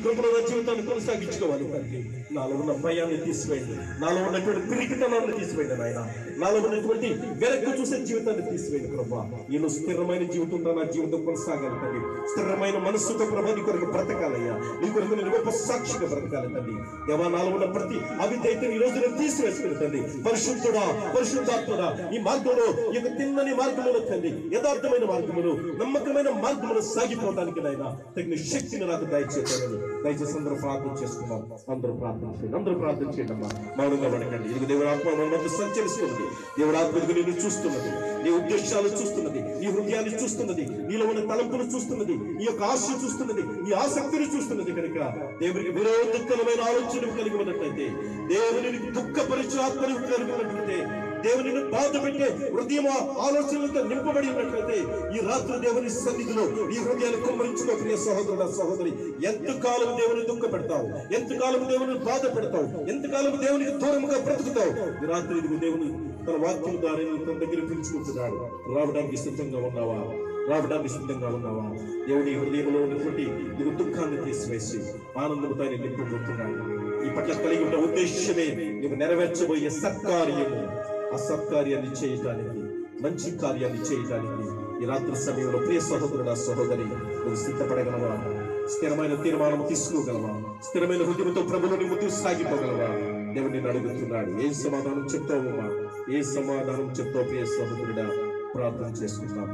కృపణ జీవితాన్ని కొనసాగించుకోవాలి తండ్రి. నాలో ఉన్న భయాన్ని తీసివేయండి, నాలో ఉన్నటువంటి పిరికితనాన్ని తీసివేయండి నాయన, నాలో ఉన్నటువంటి వెనక్కి చూసే జీవితాన్ని తీసివేయండి ప్రభా. నేను స్థిరమైన జీవితంతో నా జీవితం కొనసాగాలి తండ్రి. స్థిరమైన మనస్సుతో ప్రభా నీ కొరకు బ్రతకాలయ్యా, నీ కొరకు నేను గొప్ప సాక్షిగా బ్రతకాలి తండ్రి. దేవా, నాలో ఉన్న ప్రతి అవిధేయత ఈ రోజు నేను తీసివేసుకుని తండ్రి. పరిశుద్ధుడా, పరిశుద్ధాత్ముడా, ఈ మార్గంలో ఈ తిన్నని మార్గంలో తండ్రి, యథార్థమైన మార్గములు, నమ్మకమైన మార్గములు సాగిపోవడానికి నాయన తగిన శక్తిని నాకు దయచేయాలని దయచేసి అందరూ ప్రార్థన చేసుకున్నాం. అందరూ ప్రార్థన చేయండి, అందరూ ప్రార్థన చేయండి అమ్మా. మౌనంగా పడకండి. ఇది దేవుడాత్మ మన మధ్య సంచరిస్తున్నది. దేవుడాత్మకు నిన్ను చూస్తున్నది, నీ ఉద్దేశాలు చూస్తున్నది, నీ హృదయాన్ని చూస్తున్నది, నీలో ఉన్న తలంపులు చూస్తున్నది, నీ యొక్క ఆశ చూస్తున్నది, నీ ఆసక్తిని చూస్తున్నది. కనుక దేవునికి విరోధకరమైన ఆలోచనలు కలిగి ఉన్నట్లయితే, దేవుని దుఃఖపరిచే ఆత్మను కలిగి ఉన్నట్లయితే, దేవుని బాధ పెట్టే హృదయం ఆలోచనలతో నింపబడి ఉన్నట్లయితే, ఈ రాత్రి దేవుని సన్నిధిలో ఈ హృదయాన్ని కుమ్మరించుకో ప్రియ సహోదరుడు, సహోదరి. ఎంతకాలం దేవుని దుఃఖ పెడతావు, ఎంతకాలం దేవుని బాధ పెడతావు, ఎంతకాలం దేవునికి దూరంగా బ్రతుకుతావు. ఈ రాత్రి ఇదిగో దేవుని తన వాక్యం ద్వారా తన దగ్గర పిలుచుకుంటున్నాడు. రావడానికి సిద్ధంగా ఉన్నావా? రావడానికి సిద్ధంగా ఉన్నావా? దేవుని హృదయంలో ఉన్నటువంటి నీకు దుఃఖాన్ని తీసివేసి ఆనందంతో ఆయన నింపబోతున్నాడు. ఈ పట్ల కలిగి ఉన్న ఉద్దేశమే నీవు నెరవేర్చబోయే సత్కార్యము. ఆ సత్కార్యాన్ని చేయటానికి, మంచి కార్యాన్ని చేయటానికి ఈ రాత్రి సమయంలో ప్రియ సహోదరుడా, సహోదరి, నువ్వు సిద్ధపడగలవా? స్థిరమైన తీర్మానం తీసుకోగలవా? స్థిరమైన హృదయంతో ప్రభువుని ముందుకు సాగిపోగలవా? దేవుని నిన్ను అడుగుతున్నాడు. ఏం సమాధానం చెప్తావమ్మా? ఏ సమాధానం చెప్తావు ప్రియ సహోదరుడా? ప్రార్థన చేసుకుంటాం.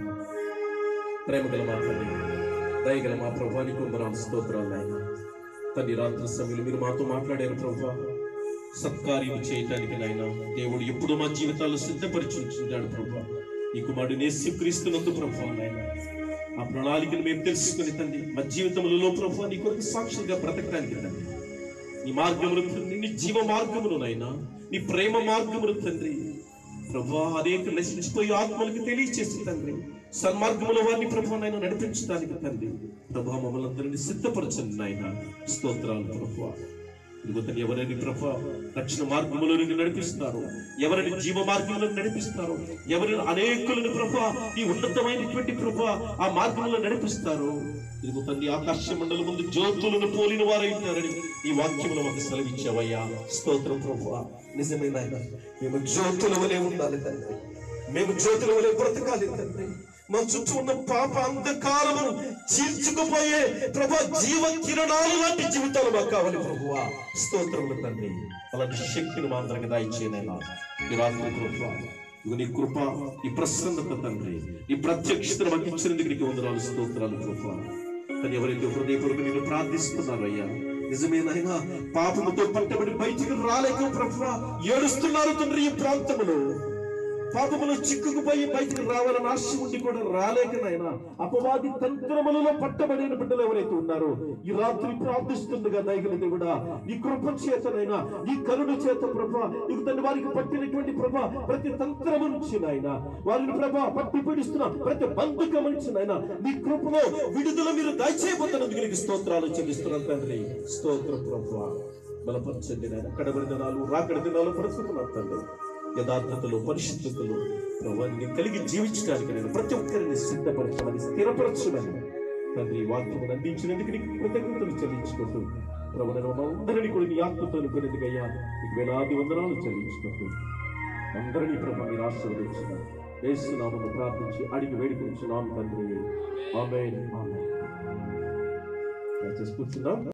ప్రేమగల మా తండ్రి, దయగల మా ప్రభువానికి వందనాలు, స్తోత్రాలు నాయన. తండ్రి, రాత్రి సమయంలో మీరు మాతో మాట్లాడారు ప్రభువా. సత్కార్యం చేయటానికి నాయన దేవుడు ఎప్పుడు మా జీవితాల్లో సిద్ధపరిచుంటున్నాడు ప్రభువా. ఈ కుమారుడు యేసుక్రీస్తునందు ప్రభువా నాయన, ఆ ప్రణాళికను మేము తెలుసుకుని తండ్రి మా జీవితంలో ప్రభువా నీ కొరకు సాక్షులుగా బ్రతకడానికి తండ్రి, నీ మార్గములు, నీ జీవ మార్గములు నాయన, నీ ప్రేమ మార్గములు తండ్రి ప్రభువా, అనేక నశించిపోయి ఆత్మలకు తెలియచేసి తండ్రి సన్మార్గముల వారిని ప్రభువా నాయన నడిపించడానికి తండ్రి ప్రభువా మమ్మల్ని అందరినీ సిద్ధపరచండి నాయన. స్తోత్రాలు ప్రభువా. ఇదిగోతని ఎవరిని ప్రభా రక్షణ మార్గంలో నడిపిస్తారు, ఎవరిని జీవ మార్గంలో నడిపిస్తారు, ఎవరిని అనేకులను ప్రభా ఈ ఉన్నతమైనటువంటి ప్రభా ఆ మార్గంలో నడిపిస్తారు. ఇదిగో తండ్రి, ఆకాశ మండలం ముందు జ్యోతులను పోలిన వారైతారని ఈ వాక్యములు మాకు సెలవిచ్చావయ్యా. స్తోత్రం ప్రభువా. నిజమైన మేము జ్యోతుల వలె ఉండాలి తండ్రి, మేము జ్యోతుల వలె బ్రతకాలి తండ్రి. మా చుట్టూ ఉన్న పాప అంధకారమును చీల్చుకుపోయే ప్రభా జీవ కిరణాలు లాంటి జీవితాలు మాకు కావాలి ప్రభువా. స్తోత్రములు తండ్రి. అలాంటి శక్తిని మా అందరికి దయచేయనైనా ఈ రాత్రి ప్రభువా. నీ కృప, ఈ ప్రసన్నత తండ్రి, ఈ ప్రత్యక్షతను మాకు ఇచ్చినందుకు నీకు వందనాలు, స్తోత్రాలు ప్రభువా. కానీ ఎవరైతే హృదయపూర్వకంగా నేను ప్రార్థిస్తున్నారయ్యా, నిజమేనైనా పాపముతో పట్టబడి బయటికి రాలేక ప్రభువా ఏడుస్తున్నారు తండ్రి. ఈ ప్రాంతములో పాపములో చిక్కుకుపోయి బయటకు రావాలని ఆశ ఉండి కూడా రాలేకనైనా అపవాది తంత్రములలో పట్టబడిన బిడ్డలు ఎవరైతే ఉన్నారో ఈ రాత్రి ప్రార్థిస్తుండగా దయగల దేవుడా, నీ కృప చేతనైనా, నీ కరుణ చేత ప్రభా నీకు తండ్రి వారికి పట్టినటువంటి ప్రభా ప్రతి తంత్రము నుంచి నాయన, వారిని ప్రభా పట్టి పీడిస్తున్న ప్రతి బంధకం నుంచి నాయన నీ కృపలో విడుదల మీరు దయచేయబోతున్నందుకు నీకు స్తోత్రాలు చెల్లిస్తున్నాను తండ్రి. స్తోత్రం ప్రభా. బలపరచండి నాయన. కడబడి దినాలు, రాకడి దినాలు బ్రతుకుతున్నాను తండ్రి. యథార్థతలు, పరిశుద్ధతలు ప్రభావాన్ని కలిగి జీవించడానికి నేను ప్రతి ఒక్కరిని సిద్ధపరచమని, స్థిరపరచమని తండ్రి వాక్యమును అందించినందుకు నీకు కృతజ్ఞతలు చెల్లించుకుంటూ ప్రభువా అందరినీ కూడా నీ ఆత్మతో కొనేదిగయ్యా నీకు వేలాది వందనాలు చెల్లించుకుంటూ అందరినీ ప్రభు మీరు ఆశీర్వదించిన యేసు నామములో ప్రార్థించి అడిగి వేడుకుంటున్నాం తండ్రి. ఆమేన్, ఆమేన్. కూర్చున్నాం.